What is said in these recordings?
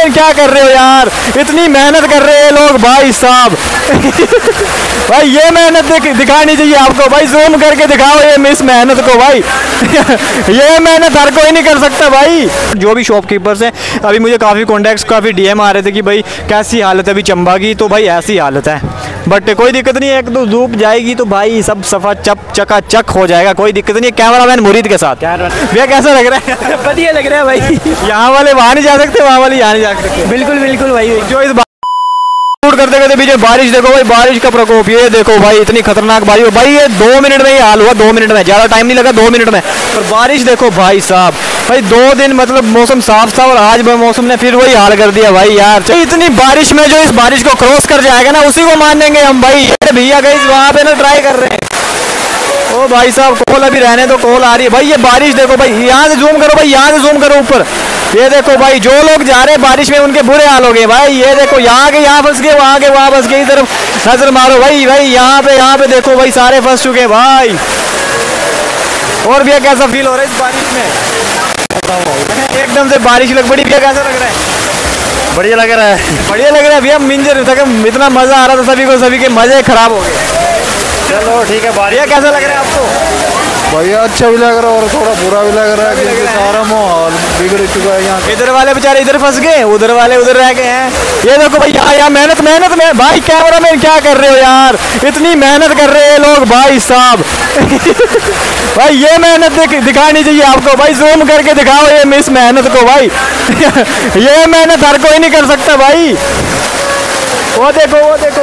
में क्या कर रहे हो यार, इतनी मेहनत कर रहे हैं लोग भाई साहब। भाई ये मेहनत दिखानी चाहिए आपको भाई, जूम करके दिखाओ ये मिस मेहनत को भाई। ये मेहनत हर कोई नहीं कर सकता भाई। जो भी शॉपकीपर्स हैं, अभी मुझे काफ़ी कॉन्टैक्ट्स काफ़ी डीएम आ रहे थे कि भाई कैसी हालत है अभी चंबा की, तो भाई ऐसी हालत है, बट कोई दिक्कत नहीं है, एक दो धूप जाएगी तो भाई सब सफा चकाचक हो जाएगा, कोई दिक्कत नहीं है। कैमरामैन मुरीद के साथ भैया कैसा लग रहा है? बढ़िया लग रहा है भाई। यहाँ वाले वहाँ नहीं जा सकते, वहाँ वाले यहाँ नहीं जा सकते। बिल्कुल बिल्कुल भाई। जो इस शूट करते करते बीच में बारिश देखो भाई, बारिश का प्रकोप ये देखो भाई, इतनी खतरनाक बारिश हो भाई। ये 2 मिनट में ही हाल हुआ, 2 मिनट में, ज़्यादा टाइम नहीं लगा, 2 मिनट में। और बारिश देखो भाई साहब, भाई 2 दिन मतलब मौसम साफ था और आज मौसम ने फिर वही हाल कर दिया भाई यार। तो इतनी बारिश में जो इस बारिश को क्रॉस कर जाएगा ना, उसी को मानेंगे हम भाई। भैया गई वहाँ पे ना ट्राई कर रहे हैं। ओ भाई साहब कॉल अभी रहने दो, कॉल आ रही है भाई। ये बारिश देखो भाई, यहाँ से जूम करो भाई, यहाँ से जूम करो ऊपर। ये देखो भाई, जो लोग जा रहे हैं बारिश में उनके बुरे हाल हो गए भाई। ये देखो यहाँ के यहाँ फंस गए, वहाँ के वहाँ फंस गए, इधर नजर मारो भाई। भाई यहाँ पे देखो भाई, सारे फंस चुके हैं भाई। और भैया कैसा फील हो रहा है इस बारिश में? एकदम से बारिश लग पड़ी, भैया कैसा लग रहा है? बढ़िया लग रहा है, बढ़िया लग रहा है भैया। मिंजर इतना मजा आ रहा था सभी को, सभी के मजे खराब हो गए। चलो ठीक है। भैया कैसा लग रहा है आपको? भैया अच्छा भी लग रहा है और थोड़ा बुरा भी लग रहा है, क्योंकि सारा माहौल बिगड़ चुका है यहाँ। इधर वाले बेचारे इधर फंस गए, उधर वाले उधर रह गए हैं। ये देखो भाई यहाँ मेहनत में भाई, कैमरा में क्या कर रहे हो यार, इतनी मेहनत कर रहे हैं लोग भाई साहब। भाई ये मेहनत दिखानी चाहिए आपको भाई, जूम करके दिखाओ ये मिस मेहनत को भाई। ये मेहनत हर कोई नहीं कर सकता भाई। वो देखो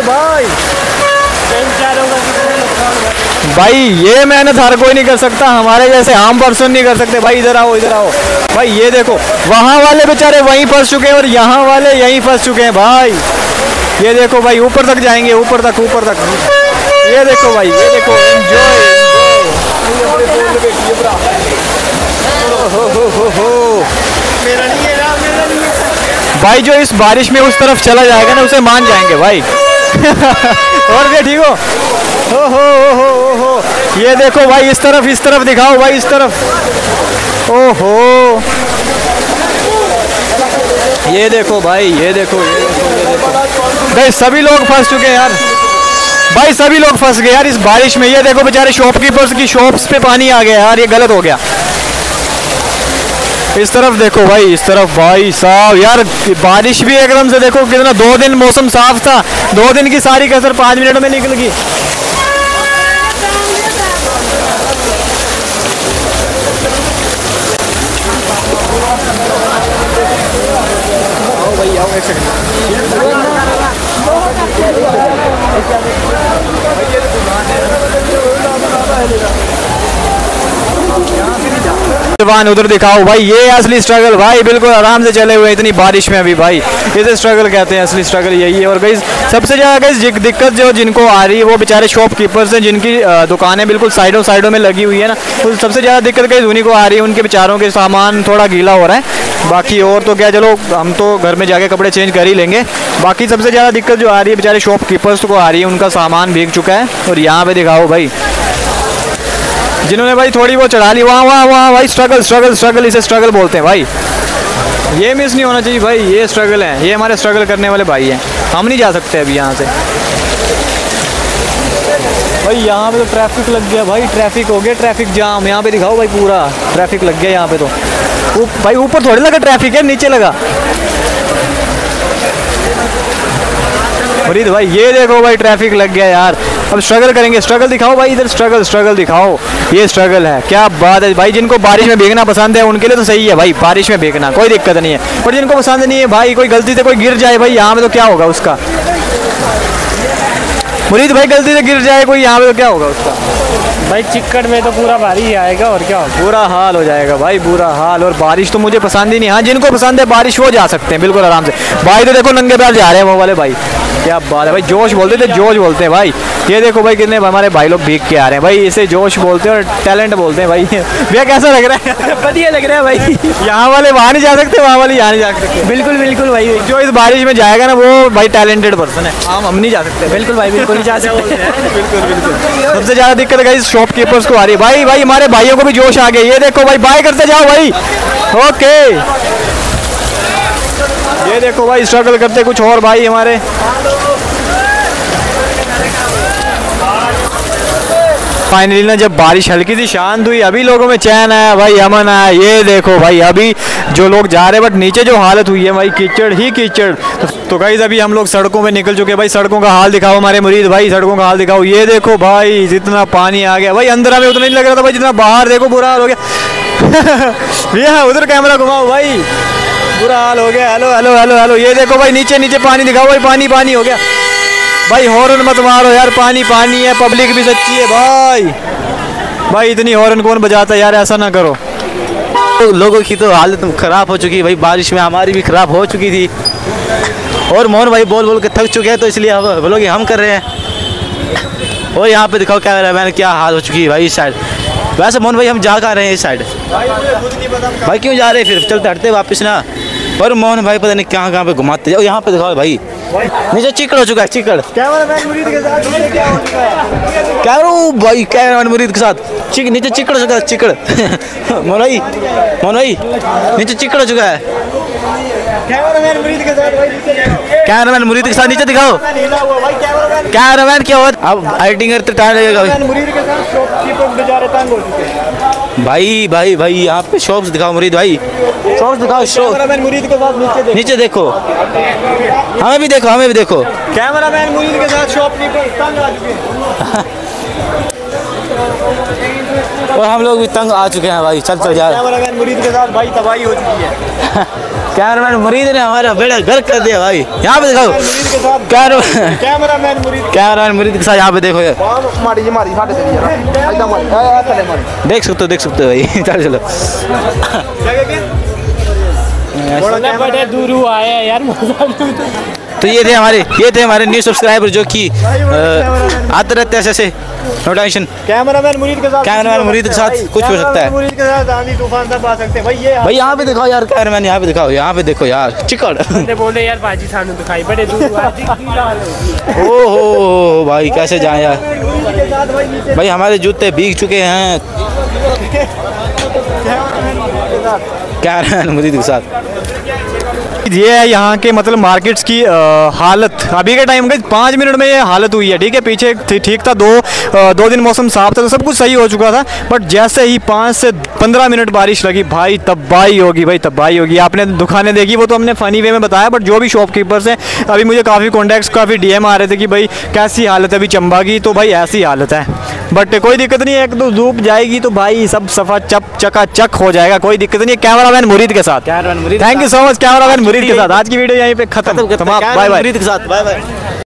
भाई, ये मेहनत हर कोई नहीं कर सकता, हमारे जैसे आम पर्सन नहीं कर सकते भाई। इधर आओ भाई। ये देखो वहाँ वाले बेचारे वहीं फंस चुके हैं और यहाँ वाले यहीं फंस चुके हैं भाई। ये देखो भाई, ऊपर तक जाएंगे, ऊपर तक। ये देखो भाई, ये देखो, एंजॉय। भाई जो इस बारिश में उस तरफ चला जाएगा ना, उसे मान जाएंगे भाई। और भी ठीक हो? हो। ये देखो भाई, इस तरफ दिखाओ भाई, इस तरफ। ओहो, ये देखो भाई, ये देखो भाई, सभी लोग फंस चुके हैं यार भाई, सभी लोग फंस गए यार इस बारिश में। ये देखो बेचारे शॉपकीपर्स की शॉप्स पे पानी आ गया यार, ये गलत हो गया। इस तरफ देखो भाई, इस तरफ भाई साहब यार, बारिश भी एकदम से देखो कितना, 2 दिन मौसम साफ था, 2 दिन की सारी कसर 5 मिनट में निकल गई। आओ, एक सेकंड। जवान उधर दिखाओ भाई, ये असली स्ट्रगल भाई, बिल्कुल आराम से चले हुए इतनी बारिश में अभी भाई, इसे स्ट्रगल कहते हैं, असली स्ट्रगल यही है। और गाइस सबसे ज़्यादा गाइस दिक्कत जो जिनको आ रही है वो बेचारे शॉपकीपर्स हैं, जिनकी दुकानें बिल्कुल साइडों में लगी हुई है ना, तो सबसे ज़्यादा दिक्कत गाइस उन्हीं को आ रही है, उनके बेचारों के सामान थोड़ा गीला हो रहा है। बाकी और तो क्या, चलो हम तो घर में जाके कपड़े चेंज कर ही लेंगे। बाकी सबसे ज़्यादा दिक्कत जो आ रही है बेचारे शॉपकीपर्स को आ रही है, उनका सामान भीग चुका है। और यहाँ पे दिखाओ भाई, जिन्होंने भाई थोड़ी वो चढ़ा ली, वहाँ भाई स्ट्रगल, इसे स्ट्रगल बोलते हैं भाई। ये मिस नहीं होना चाहिए भाई, ये स्ट्रगल है, ये हमारे स्ट्रगल करने वाले भाई हैं। हम नहीं जा सकते अभी यहाँ से भाई। यहाँ पे तो ट्रैफिक लग गया भाई, ट्रैफिक हो गया, ट्रैफिक जाम। यहाँ पे दिखाओ भाई, पूरा ट्रैफिक लग गया यहाँ पे तो। भाई ऊपर थोड़ी लगा ट्रैफिक है, नीचे लगा। फरीद भाई ये देखो भाई, ट्रैफिक लग गया यार। अब स्ट्रगल करेंगे, स्ट्रगल दिखाओ भाई, इधर स्ट्रगल दिखाओ, ये स्ट्रगल है। क्या बात है भाई, जिनको बारिश में भीगना पसंद है उनके लिए तो सही है भाई, बारिश में भीगना कोई दिक्कत नहीं है। पर जिनको पसंद नहीं है भाई, कोई गलती से कोई गिर जाए भाई यहाँ पे तो क्या होगा उसका? मुरीद भाई गलती से गिर जाए कोई यहाँ पे तो क्या होगा उसका? भाई चिक्कड़ में तो पूरा भारी ही आएगा, और क्या होगा? बुरा हाल हो जाएगा भाई, बुरा हाल। और बारिश तो मुझे पसंद ही नहीं। हाँ जिनको पसंद है बारिश वो जा सकते हैं बिल्कुल आराम से। भाई तो देखो नंगे पैर जा रहे हैं वो वाले भाई, क्या बात है भाई, जोश बोलते थे, जोश बोलते हैं भाई। ये देखो भाई कितने हमारे भाई लोग भीग के आ रहे हैं भाई, इसे जोश बोलते हैं और टैलेंट बोलते हैं भाई। भैया कैसा लग रहा है? बढ़िया लग रहा है भाई। यहाँ वाले वहाँ नहीं जा सकते, वहाँ वाले यहाँ नहीं जा सकते। बिल्कुल बिल्कुल भाई, जो इस बारिश में जाएगा ना वो भाई टैलेंटेड पर्सन है, हम नहीं जा सकते। बिल्कुल भाई, बिल्कुल नहीं जा सकते। बिल्कुल। सबसे ज़्यादा दिक्कत है शॉपकीपर्स को आ रही है भाई हमारे भाइयों को भी जोश आ गया। ये देखो भाई, बाय करते जाओ भाई। ओके, ये ये देखो भाई स्ट्रगल करते कुछ और भाई हमारे। फाइनली ना जब बारिश हल्की सी शांत हुई अभी लोगों में चैन आया भाई, अमन आया। ये देखो भाई अभी जो लोग जा रहे हैं, बट नीचे जो हालत हुई है भाई कीचड़ ही कीचड़। तो गाइस अभी हम लोग सड़कों पे निकल चुके हैं भाई। सड़कों का हाल दिखाओ हमारे मुरीद भाई, सड़कों का हाल दिखाओ। ये देखो भाई जितना पानी आ गया भाई, अंदर हमें उतना नहीं लग रहा था भाई जितना बाहर देखो बुरा हाल हो गया। भैया उधर कैमरा घुमाओ भाई, बुरा हाल हो गया। हेलो हेलो हेलो हेलो, ये देखो भाई नीचे नीचे पानी दिखाओ भाई, पानी पानी हो गया भाई। हॉर्न मत मारो यार, पानी पानी है, पब्लिक भी सच्ची है भाई। भाई इतनी हॉर्न कौन बजाता है यार, ऐसा ना करो। तो लोगों की तो हालत ख़राब हो चुकी है भाई, बारिश में हमारी भी ख़राब हो चुकी थी। और मोहन भाई बोल बोल के थक चुके हैं, तो इसलिए हम कर रहे हैं। और यहाँ पे दिखाओ कैमरा मैन क्या हाल हो चुकी है भाई इस साइड। वैसे मोहन भाई हम जा कर रहे हैं इस साइड भाई, क्यों जा रहे हैं फिर, चलते हटते वापस ना। पर मोहन भाई पता नहीं कहाँ पे घुमाते जाओ। यहाँ पे दिखाओ भाई नीचे चिकड़ हो चुका है, चिकड़। कैमरामैन मुरीद के साथ क्या हो चुका है? भाई कैमरामैन मुरीद के साथ नीचे चिकड़ हो चुका है, चिकड़। मोहन भाई नीचे चिकड़ हो चुका है। कैमरामैन मुरीद के साथ भाई नीचे, कैमरामैन मुरीद के साथ नीचे दिखाओ। कैमरामैन क्या हुआ, अब एडिटिंग करते टाइम लगेगा। मुरीद के साथ शॉपकीपर बेचारे तंग हो चुके हैं। भाई यहाँ पे शॉप्स दिखाओ मुरीद भाई, शॉप्स दिखाओ। कैमरामैन मुरीद के साथ नीचे देखो, हमें भी देखो। कैमरामैन मुरीद के साथ शॉपकीपर तंग आ चुके हैं। और हम लोग भी तंग आ चुके हैं भाई। चल यार, कैमरामैन मुरीद के साथ भाई तबाही हो चुकी है। कैमरामैन मुरीद ने हमारा बेड़ा गर्क कर दिया भाई। यहाँ पे दिखाओ मुरीद के साथ कैमरामैन मुरीद के साथ यहाँ पे देखो यार, देख सकते हो भाई। चलो बड़े दूर आए हैं यार। तो ये थे हमारे न्यू सब्सक्राइबर जो कि आते रहते हैं ऐसे नोटिफिकेशन। कैमरामैन मुरीद के साथ कुछ हो सकता है। मुरीद के साथ आंधी तूफान सब आ सकते हैं भाई। ये भाई यहाँ पे दिखाओ यार, कैमरामैन यहाँ पे देखो यार, चिकड़। बोले यार बाजी थानू दिखाई बड़े दूर। ओहो भाई कैसे जाए यार भाई, हमारे जूते भीग चुके हैं। कैमरामैन मुरीद के साथ ये है यहाँ के मतलब मार्केट्स की हालत। अभी के टाइम में 5 मिनट में ये हालत हुई है। ठीक है, पीछे ठीक था, दो दिन मौसम साफ था तो सब कुछ सही हो चुका था। बट जैसे ही 5 से 15 मिनट बारिश लगी भाई, तबाही होगी भाई, तबाही होगी। आपने दुकानें देखी वो तो हमने फ़नी वे में बताया, बट जो भी शॉपकीपर्स हैं अभी मुझे काफ़ी कॉन्टैक्ट्स काफ़ी DM आ रहे थे कि भाई कैसी हालत है अभी चंबा की। तो भाई ऐसी हालत है, बट कोई दिक्कत नहीं है, एक दो धूप जाएगी तो भाई सब सफ़ा चकाचक हो जाएगा, कोई दिक्कत नहीं है। कैमरामैन मुरीद के साथ, thank you so much cameraman Murid के साथ। आज की वीडियो यहीं पे खत्म। Bye bye. के साथ बाय बाय।